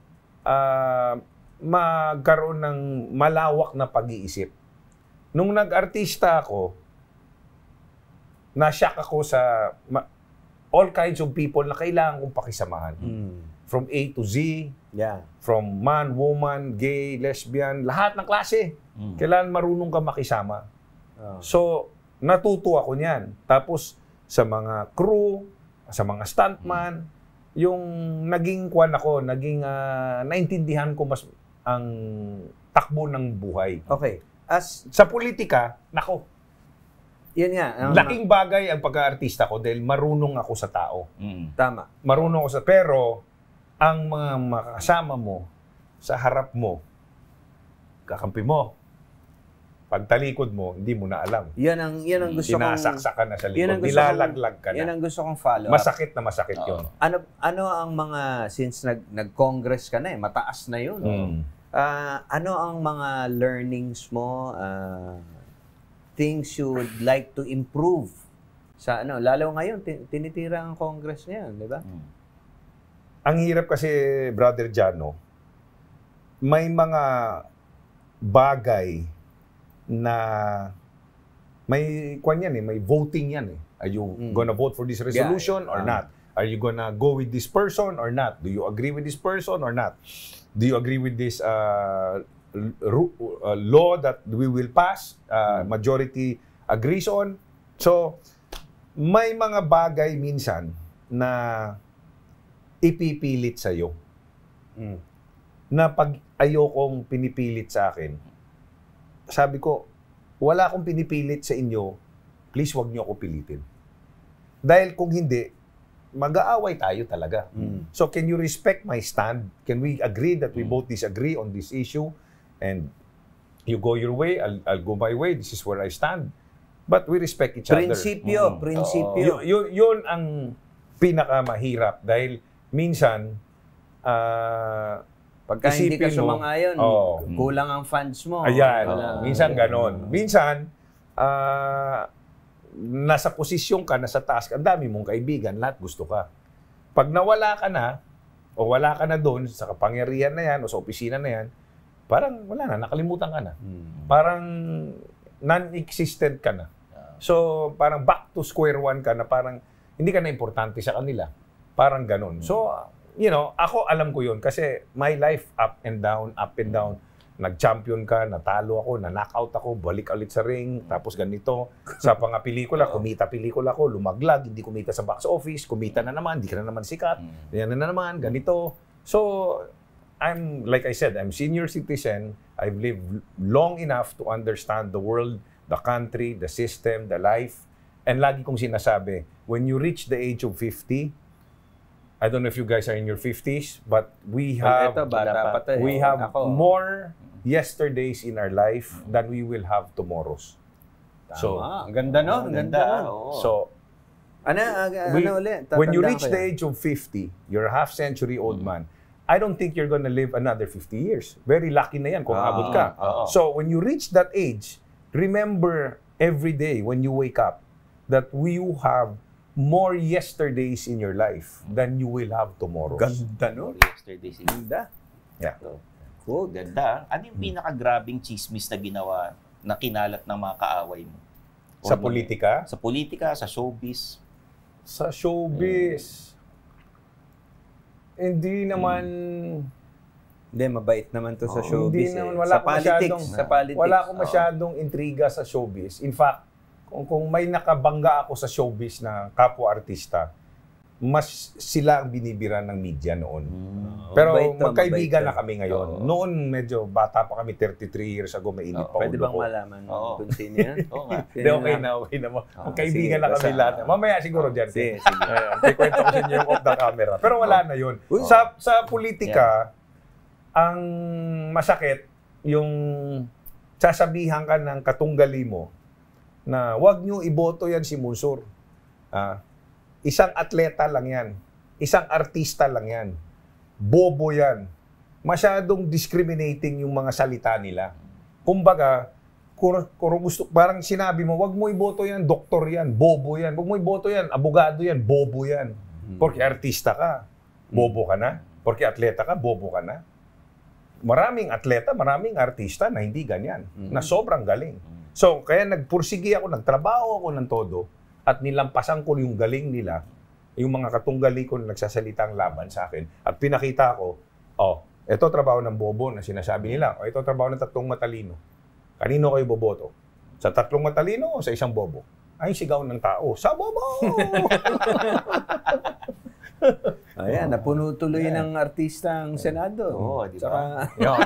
S3: magkaroon ng malawak na pag-iisip. Nung nag-artista ako, na-shock ako sa all kinds of people na kailangan kong pakisamahan. From A to Z, from man, woman, gay, lesbian, lahat ng klase. Kailangan marunong ka makisama. So, natuto ako niyan. Tapos, sa mga crew, sa mga stuntman, yung naging naintindihan ko mas ang takbo ng buhay.
S2: Okay.
S3: Sa politika, nako.
S2: Yan nga.
S3: Laking bagay ang pagka-artista ko dahil marunong ako sa tao.
S2: Tama.
S3: Marunong ako pero ang mga makasama mo, sa harap mo, kakampi mo, pagtalikod mo, hindi mo na alam.
S2: Yan ang gusto kong...
S3: Sinasaksak ka na sa likod, nilalaglag ka na.
S2: Yan ang gusto kong follow up.
S3: Masakit yun.
S2: Ano ang mga, since nag-congress ka na mataas na yun. Ano ang mga learnings mo, things you would like to improve sa lalo ngayon, tinitira ang congress ngayon, di ba?
S3: Ang hirap kasi, Brother Jano, may mga bagay na may may voting yan eh. Are you gonna vote for this resolution or not? Are you gonna go with this person or not? Do you agree with this person or not? Do you agree with this law that we will pass? Majority agrees on. So, may mga bagay minsan na ipipilit sa'yo. Na pag ayokong pinipilit sa akin, sabi ko, wala akong pinipilit sa inyo, please wag niyo ako pilitin. Dahil kung hindi, mag-aaway tayo talaga. So can you respect my stand? Can we agree that we both disagree on this issue? And you go your way, I'll go my way, this is where I stand. But we respect each other.
S2: Prinsipyo.
S3: Yun ang pinakamahirap dahil minsan,
S2: pagka hindi ka sumang-ayon, kulang ang funds mo.
S3: Ayan, minsan ganon. Minsan, nasa posisyon ka, nasa taas ka, ang dami mong kaibigan, lahat gusto ka. Pag nawala ka na, o wala ka na doon, sa kapangyarihan na yan, o sa opisina na yan, parang wala na, nakalimutan ka na. Parang non-existent ka na. So, parang back to square one ka na, parang hindi ka na importante sa kanila. Parang ganon. So, ako alam ko yun kasi my life up and down. Nag-champion ka, natalo ako, na-knockout ako, balik ulit sa ring, tapos ganito. Sa pelikula, kumita pelikula ko, lumaglag, hindi kumita sa box office, kumita na naman, hindi ka na naman sikat, yan na naman, ganito. So, like I said, I'm senior citizen. I've lived long enough to understand the world, the country, the system, the life. And lagi kong sinasabi, when you reach the age of 50, I don't know if you guys are in your 50s, but we have more yesterdays in our life than we will have tomorrows.
S2: So, ang ganda no? Ang ganda.
S3: So, When you reach the age of 50, you're a half-century old man, I don't think you're gonna live another 50 years. Very lucky na yan kung abot ka. So, when you reach that age, remember every day when you wake up that you have more yesterdays in your life than you will have tomorrows.
S2: Ganda, no?
S1: Yesterdays in
S2: Ganda.
S1: Yeah. Cool. Ganda. Ano yung pinaka-grabing chismis na ginawa, na kinalat ng mga kaaway mo?
S3: Sa politika?
S1: Sa politika, sa showbiz?
S3: Sa showbiz. Hindi naman...
S2: Hindi, mabait naman to sa showbiz.
S3: Hindi naman, wala
S2: sa politics.
S3: Wala akong masyadong intriga sa showbiz. In fact, kung may nakabangga ako sa showbiz na kapwa-artista, mas sila ang binibira ng media noon. Pero magkaibigan na kami ngayon. Noon medyo bata pa kami, 33 years ago, mainit pa ulo ko.
S2: Pwede bang malaman kung sino yan?
S3: Okay na. Magkaibigan na kami lahat. Mamaya siguro dyan. Sige. Kikwento ko sa inyo yung off the camera. Pero wala na yun. Sa politika, ang masakit, yung sasabihan ka ng katunggali mo na wag nyo iboto yan si Munsur. Isang atleta lang yan. Isang artista lang yan. Bobo yan. Masyadong discriminating yung mga salita nila. Kumbaga, kung gusto, parang sinabi mo, wag mo iboto yan, doktor yan, bobo yan. Wag mo iboto yan, abogado yan, bobo yan. Porque artista ka, bobo ka na. Porque atleta ka, bobo ka na. Maraming atleta, maraming artista na hindi ganyan. Na sobrang galing. So, kaya nagpursigi ako, nagtrabaho ako ng todo. At nilampasan ko yung galing nila, yung mga katunggali ko na nagsasalitang laban sa akin. At pinakita ko, ito trabaho ng bobo na sinasabi nila. Ito trabaho ng tatlong matalino. Kanino kayo boboto? Sa tatlong matalino o sa isang bobo? Ay, sigaw ng tao. Sa bobo!
S2: Ayan, napuno tuloy ng artista ang Senado.
S1: Oo, di ba?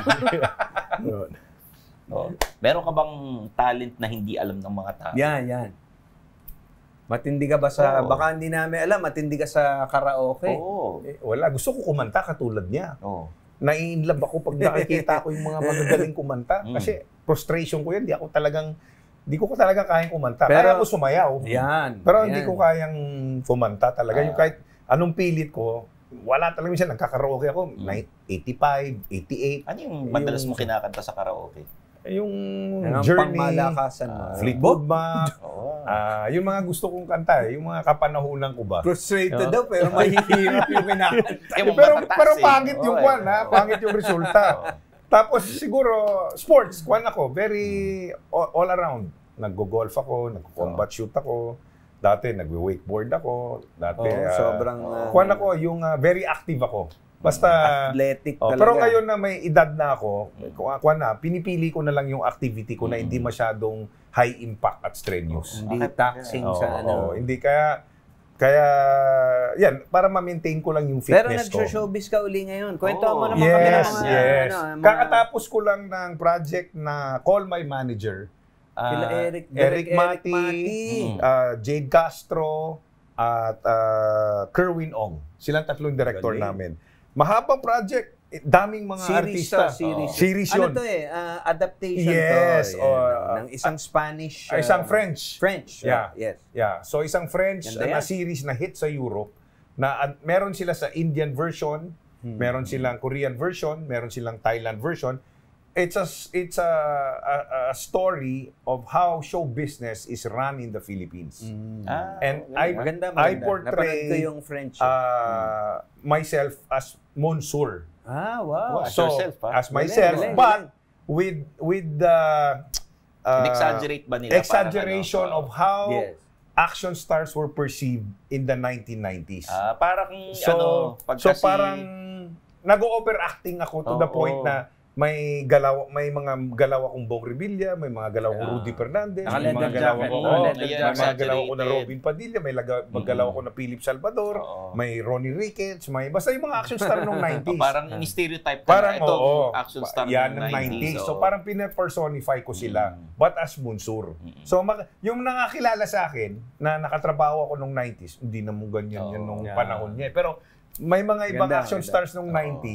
S1: Meron ka bang talent na hindi alam ng mga tao?
S2: Yan. Matindi ka ba sa, baka hindi namin alam, matindi ka sa karaoke?
S3: Wala, gusto ko kumanta katulad niya. Nai-inlove ako pag nakikita ko yung mga magagaling kumanta. Kasi frustration ko yan, di ko talaga kayang kumanta. Kaya ko sumayaw. Pero hindi ko kayang kumanta talaga. Yung kahit anong pilit ko, wala talaga siya. Nagkakaraoke ako, 85, 88.
S1: Ano yung madalas mo kinakanta sa karaoke?
S3: Yung Journey,
S2: pangmalakasan mo.
S3: Fleetwood Mac, yung mga gusto kong kanta, yung mga kapanahunan ko ba.
S2: Frustrated daw, pero mahihirap yung kinakanta.
S3: pero pangit yung kwan, pangit yung resulta. Tapos siguro, sports, kwan ako, very all around. Nag-golf ako, nag-combat shoot ako, dati nag-wakeboard ako, dati
S2: sobrang
S3: kwan ako, yung very active ako. Basta
S2: athletic talaga.
S3: Pero ngayon na may edad na ako, pinipili ko na lang yung activity ko na hindi masyadong high impact at strenuous.
S2: Hindi taxing sa ano.
S3: Hindi kaya yan, para ma-maintain ko lang yung fitness ko.
S2: Pero nag-showbiz ka uli ngayon. Kwento mo naman
S3: kami
S2: ng mga...
S3: Kakatapos ko lang ng project na Call My Manager. Eric Mati, Jade Castro, at Kerwin Ong. Silang tatlong director namin. Mahabang project. Daming mga artista. Series yun.
S2: Ano to adaptation to. Ng isang Spanish.
S3: Isang French.
S2: Yes.
S3: So isang French na series na hit sa Europe. Na meron sila sa Indian version, meron silang Korean version, meron silang Thailand version. It's a story of how show business is run in the Philippines. And
S2: maganda.
S3: I portray
S2: yung French.
S3: Myself as Munsur.
S2: Wow.
S3: So, as myself, but with the
S1: exaggerate ba nila?
S3: Exaggeration of how action stars were perceived in the 1990s.
S1: Parang
S3: parang nag-overacting ako to the point na may mga galaw akong Bong Revilla, may mga galaw akong Rudy Fernandez, may mga galaw ako na Robin Padilla, may galaw ako na Philip Salvador, may Ronnie Ricketts, basta yung mga action star nung 90s.
S1: Parang stereotype na ito, action star nung 90s.
S3: So parang pina-personify ko sila, but as Munsur. So yung nakakilala sa akin, na nakatrabaho ako nung 90s, hindi na mo ganyan yan nung panahon niya. Pero may mga ibang action stars nung 90s,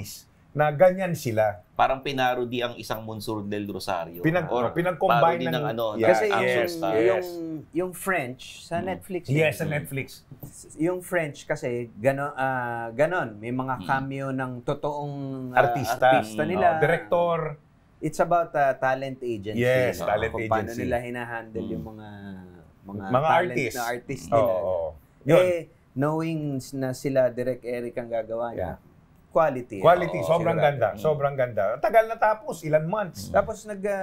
S3: na ganyan sila.
S1: Parang pinarody ang isang Monsur del Rosario.
S3: Pinag-combine ng
S2: kasi yung French sa Netflix.
S3: Yes, sa Netflix.
S2: Yung French kasi ganon, may mga cameo ng totoong
S3: artista
S2: nila.
S3: Director.
S2: It's about talent agency.
S3: Yes, talent
S2: kung
S3: agency.
S2: Paano nila hinahandle yung mga artist nila. Knowing na sila Direk Eric ang gagawa niya. Quality.
S3: Sobrang ganda. Sobrang ganda. Tagal na tapos, ilan months.
S2: Tapos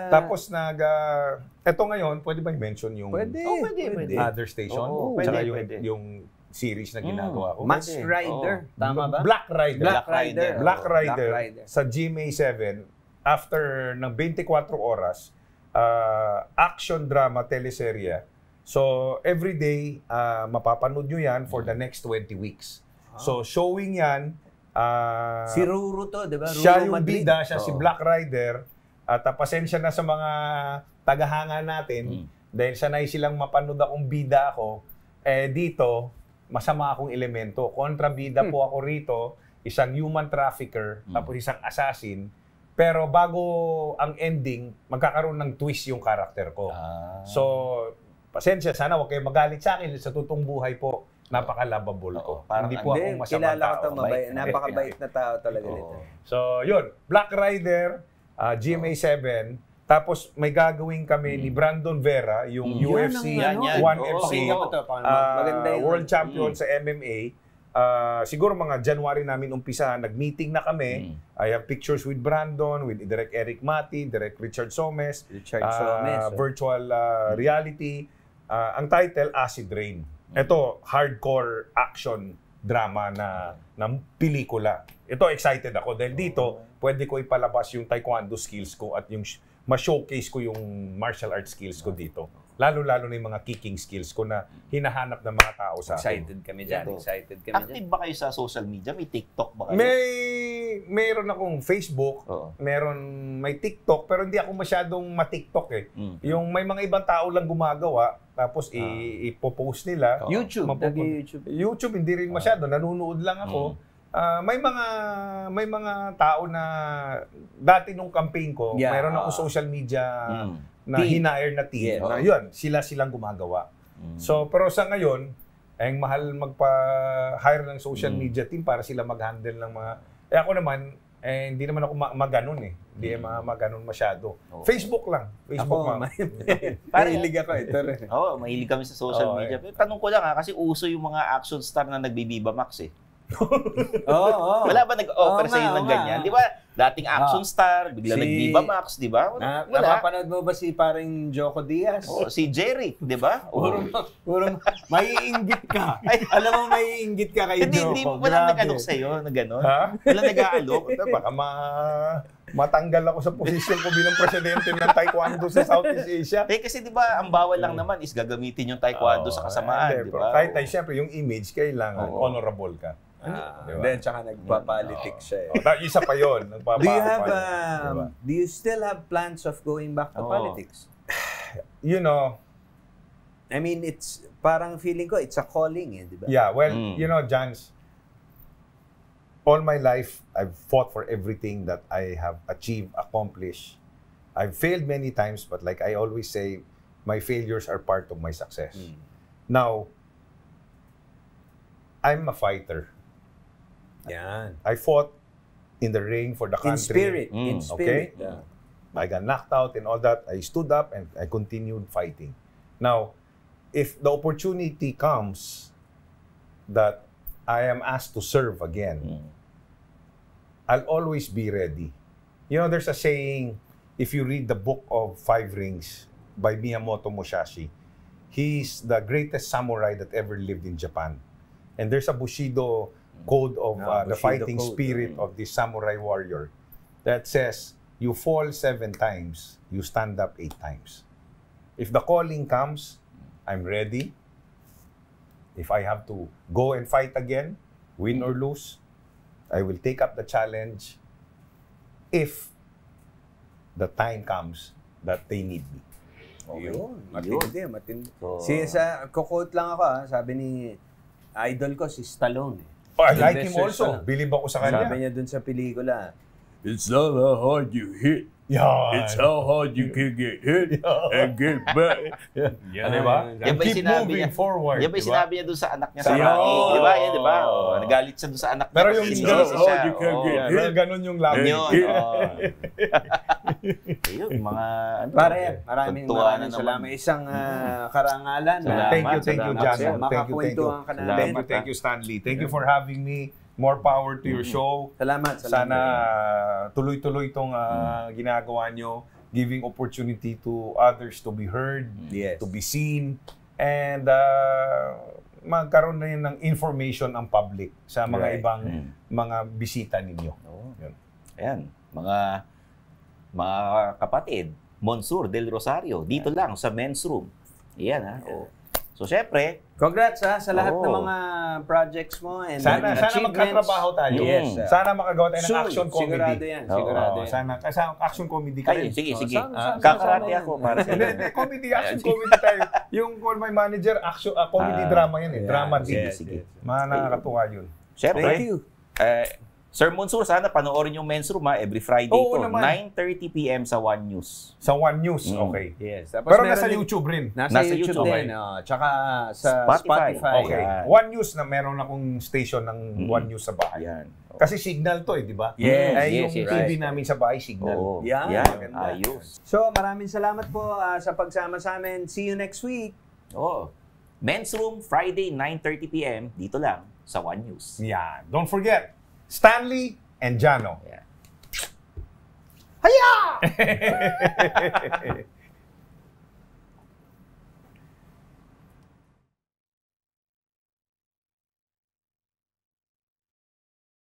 S3: eto ngayon, pwede ba i-mention yung
S2: pwede.
S3: Other station? Tsaka yung series na ginagawa ko.
S2: Max Rider. Tama ba?
S3: Black Rider.
S2: Black Rider.
S3: Sa GMA7, after ng 24 oras, action drama teleserye. So, every day, mapapanood nyo yan for the next 20 weeks. So, showing yan,
S2: si Ruru to, di ba?
S3: Siya yung bida, siya si Black Rider. At pasensya na sa mga tagahanga natin dahil sanay silang mapanood akong bida ako. Dito, masama akong elemento. Kontrabida po ako rito, isang human trafficker, tapos isang assassin. Pero bago ang ending, magkakaroon ng twist yung karakter ko. So, pasensya, sana huwag kayo magalit sa akin. Sa totoong buhay po, napaka-lovable ko. Hindi po ako masamang tao.
S2: Napakabait na tao talaga nito.
S3: So, yun. Black Rider, GMA7. Tapos, may gagawin kami ni Brandon Vera, yung UFC 1FC World Champion sa MMA. Siguro mga January namin umpisa, nag-meeting na kami. I have pictures with Brandon, with Direk Eric Mati, Direk Richard Somes, virtual reality. Ang title, Acid Rain. Ito, hardcore action drama na pelikula. Ito, excited ako dahil dito, pwede ko ipalabas yung taekwondo skills ko at yung ma-showcase ko yung martial arts skills ko dito. Lalo-lalo na yung mga kicking skills ko na hinahanap ng mga tao sa akin.
S2: Excited kami dyan.
S1: Active ba kayo sa social media? May TikTok ba kayo?
S3: Meron akong Facebook, may TikTok, pero hindi ako masyadong ma-TikTok eh. Yung may mga ibang tao lang gumagawa, tapos ipopost nila. YouTube hindi rin masyado, nanunood lang ako. May mga tao na dati nung campaign ko, mayroon akong social media na hinair na team. Na yun, silang gumagawa. So, pero sa ngayon, ang mahal magpa-hire ng social media team para sila mag-handle ng mga... ako naman, hindi naman ako maganon eh. Hindi maganon masyado. Facebook lang.
S2: Mahilig ako ito rin.
S1: Mahilig kami sa social media. Pero tanong ko lang kasi uso yung mga action star na nagbibiba max eh. Wala ba nag-offer sa iyo ng ganyan? Di ba? Dating action star, bigla nag-Viva Max, di ba? Wala.
S2: Napapanood mo ba si parang Joko Diaz?
S1: Si Jerry, di ba?
S2: Maiinggit ka. Alam mo, maiinggit ka kay Joko.
S1: Hindi, walang nag-alok sa'yo na gano'n. Walang nag-aalok.
S3: Baka matanggal ako sa posisyon ko bilang presidente ng taekwondo sa Southeast Asia.
S1: Kasi di ba, ang bawal lang naman is gagamitin yung taekwondo sa kasamaan, di ba?
S3: Kahit siyempre, yung image, kailangan honorable ka.
S2: Then, tsaka nagpa-politics siya eh.
S3: Isa pa yun.
S2: Do you still have plans of going back to politics?
S3: You know,
S2: I mean, it's parang feeling ko, it's a calling eh, di ba?
S3: Yeah, well, you know, Jans, all my life, I've fought for everything that I have achieved, accomplished. I've failed many times, but like I always say, my failures are part of my success. Now, I'm a fighter. I fought in the ring for the country.
S2: In spirit.
S3: Okay? I got knocked out and all that. I stood up and I continued fighting. Now, if the opportunity comes that I am asked to serve again, I'll always be ready. You know, there's a saying, if you read the book of Five Rings by Miyamoto Musashi, he's the greatest samurai that ever lived in Japan. And there's a Bushido code of the fighting spirit of this samurai warrior that says, you fall 7 times, you stand up 8 times. If the calling comes, I'm ready. If I have to go and fight again, win or lose, I will take up the challenge if the time comes that they need me.
S2: Yun. Matindi. Kukote lang ako sabi ni idol ko si Stallone.
S3: I like him also. Believe ako sa kanya.
S2: Sabi niya dun sa pelikula,
S4: It's not how hard you hit. It's how hard you can get hit and get back.
S3: Diba?
S4: Keep moving forward.
S1: Yan ba yung sinabi niya doon sa anak niya sa Rocky? Diba? Yan, diba? Nagalit siya doon sa anak niya.
S3: Pero yung
S2: ganun yung love
S1: yun. Ayun, mga
S2: maraming salamat. Isang karangalan.
S3: Thank you, John.
S2: Makakwentuhan ka namin.
S3: Thank you, Stanley. Thank you for having me. More power to your show.
S2: Salamat.
S3: Sana tuloy-tuloy itong ginagawa nyo, giving opportunity to others to be heard, to be seen, and magkaroon na yun ng information ang public sa mga ibang mga bisita ninyo.
S1: Ayan, mga kapatid, Monsur del Rosario, dito lang sa men's room. Ayan ha. So, syempre,
S2: congrats sa lahat ng mga projects mo and
S3: sana magkatrabaho tayo.
S2: Yes.
S3: Sana makagawa tayo ng action comedy.
S2: Sigurado yan. Sigurado yan.
S3: Sana action comedy ka rin.
S1: Sige. Kakarate ako para sa
S3: comedy, action comedy tayo. Yung Call My Manager, action comedy drama yan eh. Drama din.
S1: Sige.
S3: Nakakatuwa yun.
S1: Syempre.
S2: Thank you.
S1: Sir Monsur, sana panoorin yung Men's Room every Friday to 9:30 p.m. sa One News.
S3: Sa One News, okay.
S2: Yes.
S3: Pero nasa YouTube rin.
S2: Nasa YouTube din. Tsaka sa Spotify.
S3: Okay. One News na meron akong station ng One News sa bahay.
S1: Yan.
S3: Kasi signal to di ba?
S2: Yes.
S3: Yung TV namin sa bahay, signal.
S1: Yan. Ayos.
S2: So, maraming salamat po sa pagsama sa amin. See you next week.
S1: Men's Room, Friday, 9:30 p.m. Dito lang sa One News.
S3: Yan. Don't forget, Stanley and Jano.
S1: Yeah.
S3: Haya!